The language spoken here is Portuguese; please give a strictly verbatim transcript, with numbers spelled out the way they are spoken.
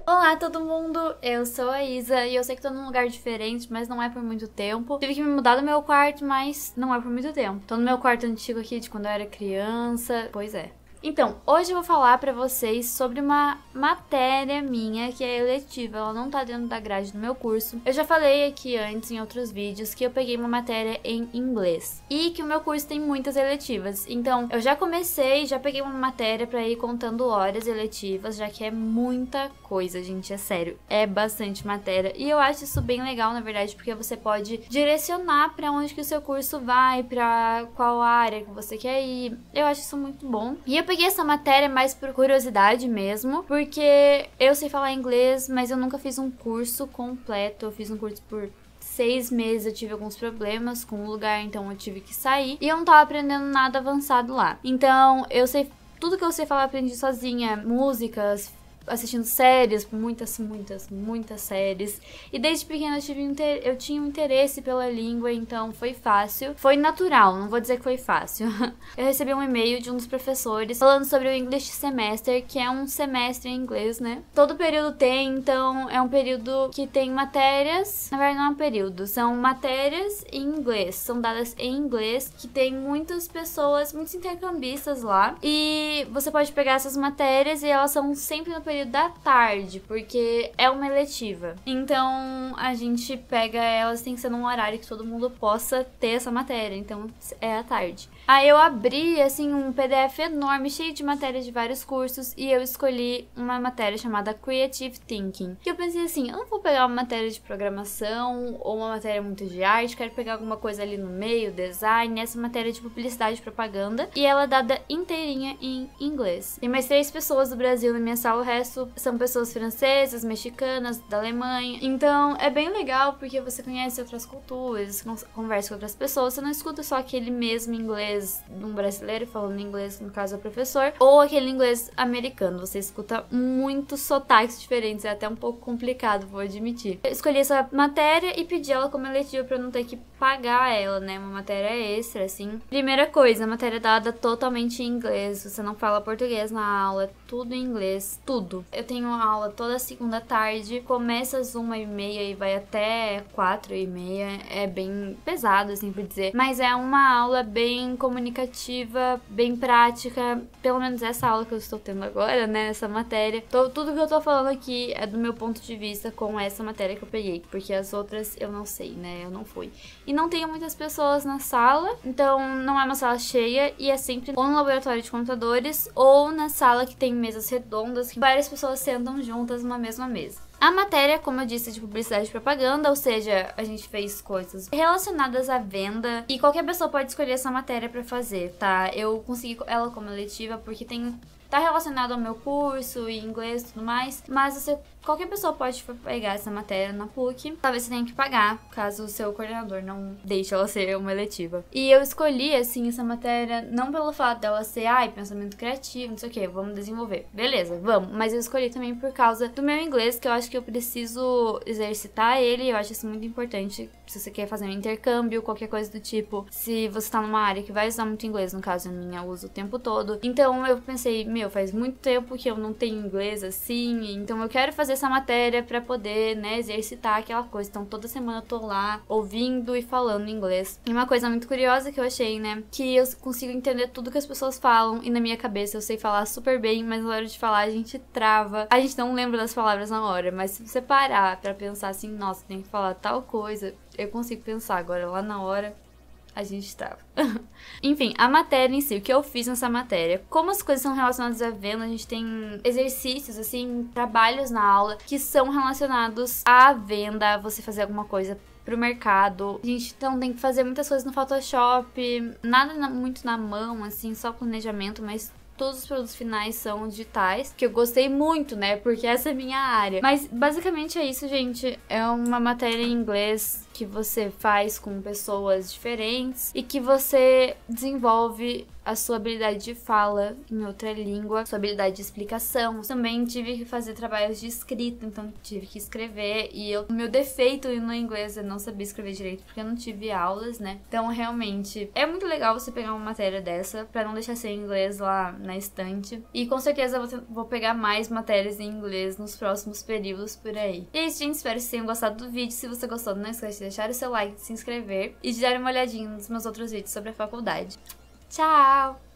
Olá todo mundo, eu sou a Isa e eu sei que tô num lugar diferente, mas não é por muito tempo. Tive que me mudar do meu quarto, mas não é por muito tempo. Tô no meu quarto antigo aqui de quando eu era criança, pois é. Então, hoje eu vou falar pra vocês sobre uma matéria minha que é eletiva, ela não tá dentro da grade do meu curso. Eu já falei aqui antes em outros vídeos que eu peguei uma matéria em inglês e que o meu curso tem muitas eletivas. Então, eu já comecei, já peguei uma matéria pra ir contando horas eletivas, já que é muita coisa, gente, é sério, é bastante matéria. E eu acho isso bem legal, na verdade, porque você pode direcionar pra onde que o seu curso vai, pra qual área que você quer ir. Eu acho isso muito bom. E eu peguei essa matéria mais por curiosidade mesmo, porque eu sei falar inglês, mas eu nunca fiz um curso completo. Eu fiz um curso por seis meses, eu tive alguns problemas com o lugar, então eu tive que sair. E eu não tava aprendendo nada avançado lá. Então, eu sei tudo que eu sei falar, eu aprendi sozinha. Músicas, assistindo séries, muitas, muitas, muitas séries. E desde pequena eu, tive inter... eu tinha um interesse pela língua, então foi fácil. Foi natural, não vou dizer que foi fácil. Eu recebi um e-mail de um dos professores falando sobre o English Semester, que é um semestre em inglês, né? Todo período tem, então é um período que tem matérias. Na verdade não é um período, são matérias em inglês. São dadas em inglês, que tem muitas pessoas, muitos intercambistas lá. E você pode pegar essas matérias e elas são sempre no período da tarde, porque é uma eletiva. Então a gente pega elas, tem que ser num horário que todo mundo possa ter essa matéria, então é à tarde. Aí eu abri assim um P D F enorme, cheio de matérias de vários cursos, e eu escolhi uma matéria chamada Creative Thinking. Que eu pensei assim, eu não vou pegar uma matéria de programação ou uma matéria muito de arte, quero pegar alguma coisa ali no meio, design, essa matéria de publicidade e propaganda, e ela é dada inteirinha em inglês. Tem mais três pessoas do Brasil na minha sala, o resto são pessoas francesas, mexicanas, da Alemanha. Então é bem legal porque você conhece outras culturas, conversa com outras pessoas, você não escuta só aquele mesmo inglês de um brasileiro falando inglês, no caso é o professor, ou aquele inglês americano. Você escuta muitos sotaques diferentes, é até um pouco complicado, vou admitir. Eu escolhi essa matéria e pedi ela como eletiva pra eu não ter que pagar ela, né? Uma matéria extra, assim. Primeira coisa, a matéria é dada totalmente em inglês, você não fala português na aula, é tudo em inglês, tudo. Eu tenho uma aula toda segunda tarde, começa às uma e meia e vai até quatro e meia, é bem pesado, assim por dizer, mas é uma aula bem comunicativa, bem prática, pelo menos essa aula que eu estou tendo agora, né, essa matéria. Tô, tudo que eu tô falando aqui é do meu ponto de vista com essa matéria que eu peguei, porque as outras eu não sei, né, eu não fui. E não tenho muitas pessoas na sala, então não é uma sala cheia e é sempre ou no laboratório de computadores ou na sala que tem mesas redondas, que várias pessoas sentam juntas numa mesma mesa. A matéria, como eu disse, é de publicidade e propaganda, ou seja, a gente fez coisas relacionadas à venda e qualquer pessoa pode escolher essa matéria pra fazer, tá? Eu consegui ela como eletiva porque tem... tá relacionado ao meu curso e inglês e tudo mais, mas você, qualquer pessoa pode pegar essa matéria na P U C. Talvez você tenha que pagar, caso o seu coordenador não deixe ela ser uma eletiva. E eu escolhi, assim, essa matéria não pelo fato dela ser, ai, pensamento criativo, não sei o que, vamos desenvolver. Beleza, vamos. Mas eu escolhi também por causa do meu inglês, que eu acho que eu preciso exercitar ele, eu acho isso muito importante. Se você quer fazer um intercâmbio, qualquer coisa do tipo, se você tá numa área que vai usar muito inglês, no caso a minha eu uso o tempo todo. Então eu pensei, meu, faz muito tempo que eu não tenho inglês assim, então eu quero fazer essa matéria pra poder, né, exercitar aquela coisa. Então toda semana eu tô lá ouvindo e falando inglês. E uma coisa muito curiosa que eu achei, né, que eu consigo entender tudo que as pessoas falam e na minha cabeça eu sei falar super bem, mas na hora de falar a gente trava. A gente não lembra das palavras na hora, mas se você parar pra pensar assim, nossa, tem que falar tal coisa, eu consigo pensar. Agora lá na hora a gente trava. Enfim, a matéria em si, o que eu fiz nessa matéria, como as coisas são relacionadas à venda, a gente tem exercícios, assim, trabalhos na aula que são relacionados à venda, a você fazer alguma coisa pro mercado. A gente então tem que fazer muitas coisas no Photoshop, nada na, muito na mão, assim, só planejamento, mas todos os produtos finais são digitais, que eu gostei muito, né, porque essa é a minha área. Mas basicamente é isso, gente, é uma matéria em inglês que você faz com pessoas diferentes e que você desenvolve a sua habilidade de fala em outra língua, sua habilidade de explicação. Também tive que fazer trabalhos de escrita, então tive que escrever. E eu, o meu defeito no inglês é não saber escrever direito, porque eu não tive aulas, né? Então, realmente, é muito legal você pegar uma matéria dessa, pra não deixar sem inglês lá na estante. E com certeza eu vou, vou pegar mais matérias em inglês nos próximos períodos por aí. E é isso, gente. Espero que vocês tenham gostado do vídeo. Se você gostou, não esquece de deixar o seu like, de se inscrever e de dar uma olhadinha nos meus outros vídeos sobre a faculdade. Tchau!